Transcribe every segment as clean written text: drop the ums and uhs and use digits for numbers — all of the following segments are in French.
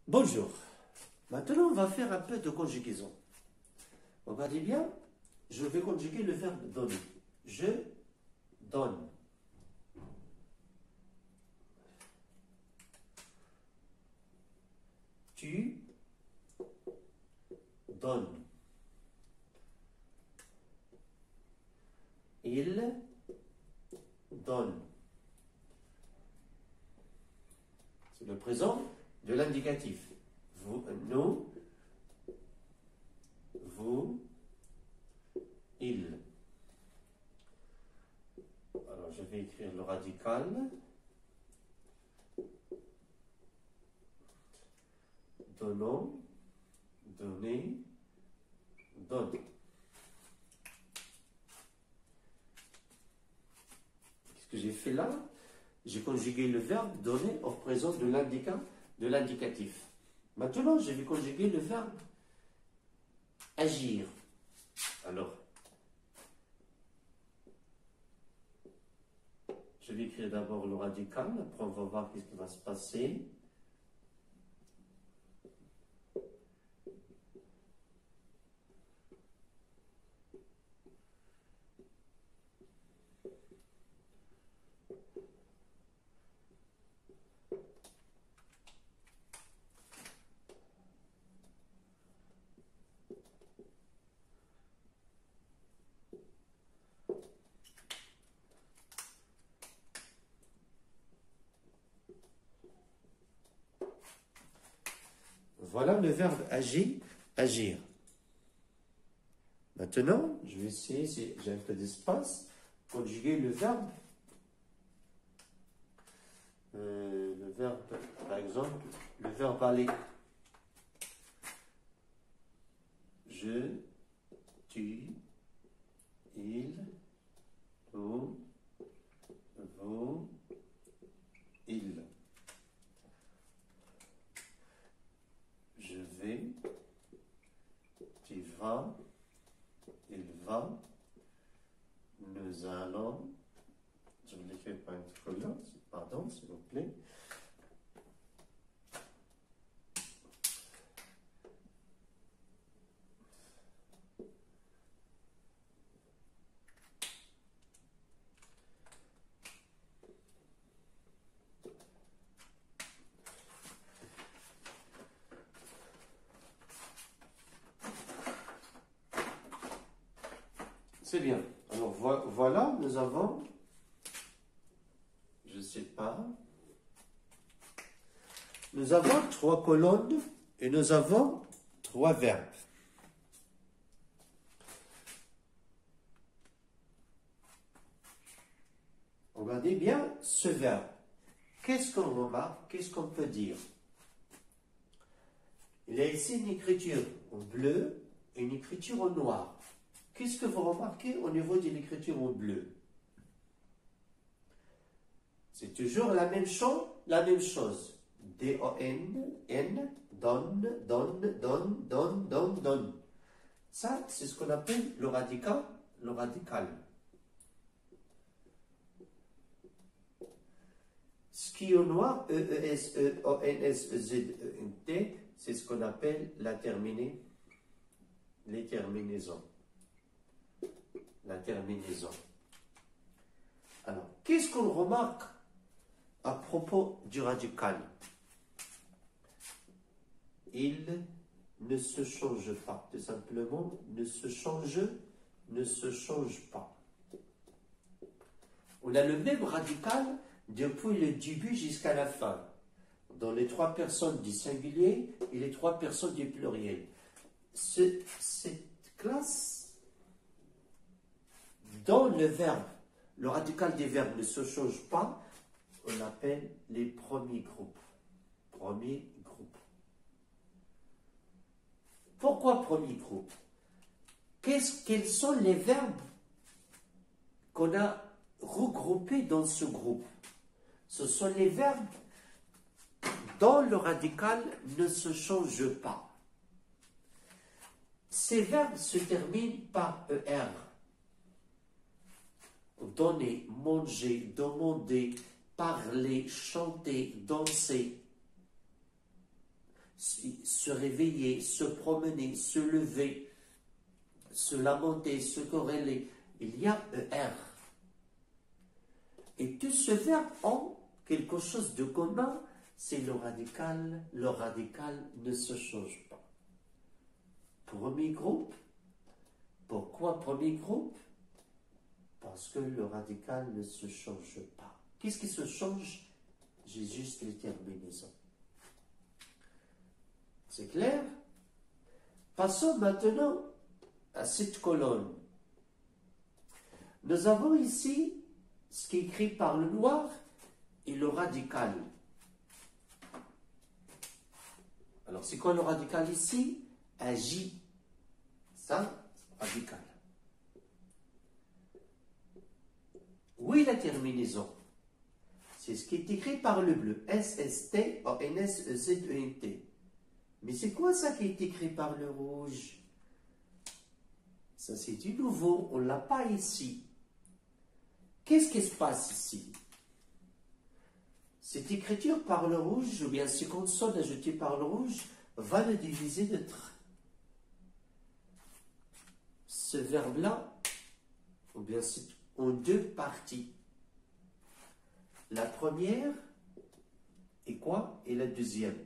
Bonjour. Maintenant, on va faire un peu de conjugaison. Regardez bien, je vais conjuguer le verbe donner. Je donne. Tu donnes. Il donne. C'est le présent de l'indicatif. Vous, nous, vous, il. Alors, je vais écrire le radical. Donnons, donner, donne. Qu'est-ce que j'ai fait là? J'ai conjugué le verbe donner au présent de l'indicatif. Maintenant, je vais conjuguer le verbe agir. Alors, je vais écrire d'abord le radical, après on va voir ce qui va se passer. Voilà le verbe agir, agir. Maintenant, je vais essayer, si j'ai un peu d'espace, conjuguer le verbe. Le verbe, par exemple, le verbe aller. Je, tu, il, nous, vous, il. Je vais, tu vas, il va, nous allons, je ne l'écris pas une colonne, pardon, s'il vous plaît. C'est bien. Alors voilà, nous avons, je ne sais pas, nous avons 3 colonnes et nous avons 3 verbes. Regardez bien ce verbe. Qu'est-ce qu'on remarque? Qu'est-ce qu'on peut dire? Il y a ici une écriture en bleu et une écriture en noir. Qu'est-ce que vous remarquez au niveau de l'écriture en bleu? C'est toujours la même chose, D-O-N-N, donne, donne, donne, donne, donne, donne. Ça, c'est ce qu'on appelle le radical, le radical. Ce qui est au noir, E-E-S-E-O-N-S-E-Z-E-N-T, c'est ce qu'on appelle les terminaisons. La terminaison. Alors, qu'est-ce qu'on remarque à propos du radical? Il ne se change pas, tout simplement, ne se change pas. On a le même radical depuis le début jusqu'à la fin, dans les 3 personnes du singulier et les 3 personnes du pluriel. Cette classe, dans le verbe, le radical des verbes ne se change pas, on appelle les premiers groupes. Premier groupe. Pourquoi premier groupe? Quels sont les verbes qu'on a regroupés dans ce groupe? Ce sont les verbes dont le radical ne se change pas. Ces verbes se terminent par ER. Donner, manger, demander, parler, chanter, danser. se réveiller, se promener, se lever, se lamenter, se corréler. Il y a ER. Et tous ces verbes ont quelque chose de commun, c'est le radical. Le radical ne se change pas. Premier groupe. Pourquoi premier groupe? Parce que le radical ne se change pas. Qu'est-ce qui se change? J'ai juste les terminaisons. C'est clair? Passons maintenant à cette colonne. Nous avons ici ce qui est écrit par le noir et le radical. Alors, c'est quoi le radical ici? Agit. Ça, radical. Oui, la terminaison. C'est ce qui est écrit par le bleu. S-S-T, O-N-S-E-Z-E-N-T. Mais c'est quoi ça qui est écrit par le rouge? Ça, c'est du nouveau. On ne l'a pas ici. Qu'est-ce qui se passe ici? Cette écriture par le rouge, ou bien ces consonnes ajoutées par le rouge, va le diviser de ce verbe-là, ou bien c'est en deux parties. La première et quoi? Et la deuxième.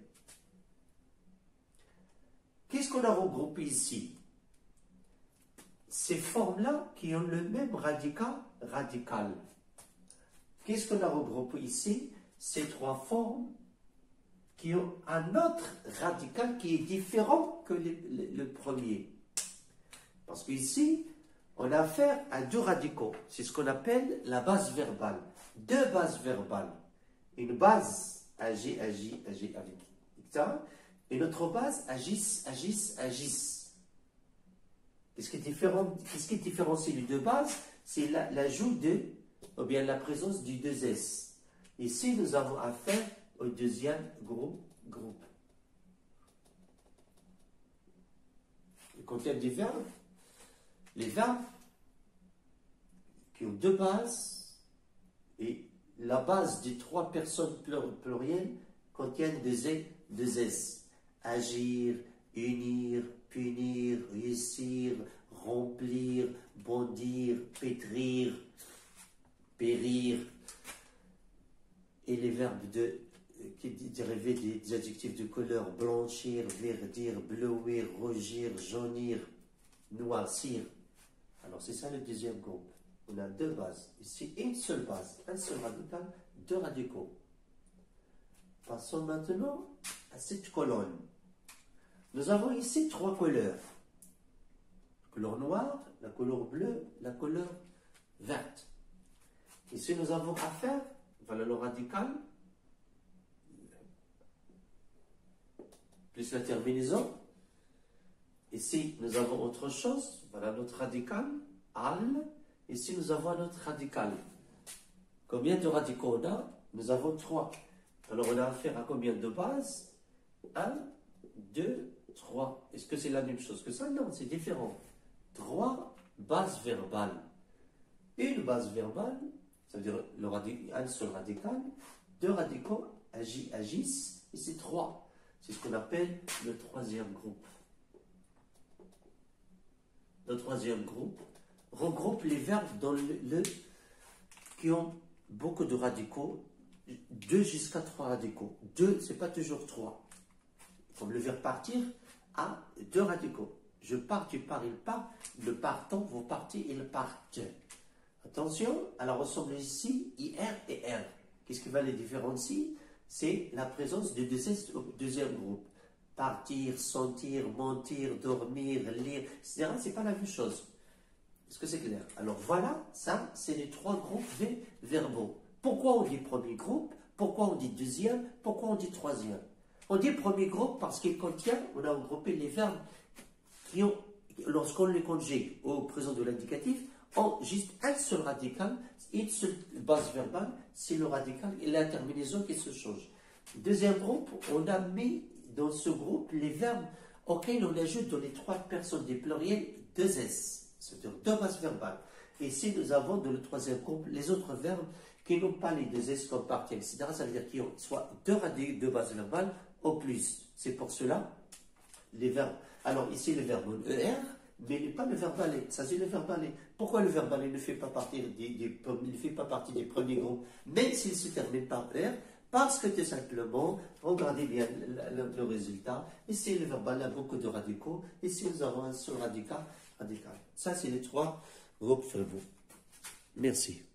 Qu'est-ce qu'on a regroupé ici? Ces formes-là qui ont le même radical. Qu'est-ce qu'on a regroupé ici? Ces trois formes qui ont un autre radical qui est différent que le premier. Parce qu'ici, on a affaire à deux radicaux. C'est ce qu'on appelle la base verbale. Deux bases verbales. Une base agit avec ça. Une autre base agisse. Qu'est-ce qui différencie les deux bases? C'est l'ajout de, ou bien la présence du 2S. Ici, nous avons affaire au deuxième groupe. Le contenu des verbes. Les verbes qui ont deux bases et la base des trois personnes plurielles contiennent deux S. Agir, unir, punir, réussir, remplir, bondir, pétrir, périr. Et les verbes qui dérivés des adjectifs de couleur: blanchir, verdir, bleuir, rougir, jaunir, noircir. Alors c'est ça le deuxième groupe. On a deux bases. Ici, une seule base, un seul radical, deux radicaux. Passons maintenant à cette colonne. Nous avons ici trois couleurs. La couleur noire, la couleur bleue, la couleur verte. Ici, nous avons affaire, voilà le radical, plus la terminaison. Ici, nous avons autre chose, voilà notre radical, al. Ici, nous avons un autre radical. Combien de radicaux on a? Nous avons trois. Alors, on a affaire à combien de bases? 1, 2, 3. Est-ce que c'est la même chose que ça? Non, c'est différent. 3 bases verbales. Une base verbale, ça veut dire un seul radical. Deux radicaux agissent, et c'est 3. C'est ce qu'on appelle le troisième groupe. Le troisième groupe regroupe les verbes dans qui ont beaucoup de radicaux, 2 jusqu'à 3 radicaux. 2, ce n'est pas toujours 3. Comme le verbe partir a 2 radicaux. Je pars, tu pars, il part. Le partant, vous partez, il parte. Attention, alors ressemble ici IR et R. Qu'est-ce qui va les différencier? C'est la présence de deuxième groupe. Partir, sentir, mentir, dormir, lire, etc. Ce n'est pas la même chose. Est-ce que c'est clair? Alors voilà, ça, c'est les 3 groupes verbaux. Pourquoi on dit premier groupe? Pourquoi on dit deuxième? Pourquoi on dit troisième? On dit premier groupe parce qu'il contient, on a regroupé les verbes qui ont, lorsqu'on les conjugue au présent de l'indicatif, ont juste un seul radical, une seule base verbale, c'est le radical et la terminaison qui se change. Deuxième groupe, on a mis dans ce groupe les verbes auxquels on ajoute dans les 3 personnes des pluriels 2 S. C'est-à-dire 2 bases verbales. Et ici, nous avons dans le troisième groupe les autres verbes qui n'ont pas les 2 S comme partie, etc. Ça veut dire qu'ils ont soit deux bases verbales au plus. C'est pour cela, les verbes. Alors ici, le verbe ER, mais pas le verbe aller. Ça, c'est le verbe aller. Pourquoi le verbe aller ne fait pas partie ne fait pas partie des premiers groupes, même s'il se termine par ER? Parce que tout simplement, regardez bien le résultat. Ici, le verbe aller a beaucoup de radicaux. Ici, nous avons un seul radical. Ça, c'est les trois groupes verbaux. Merci.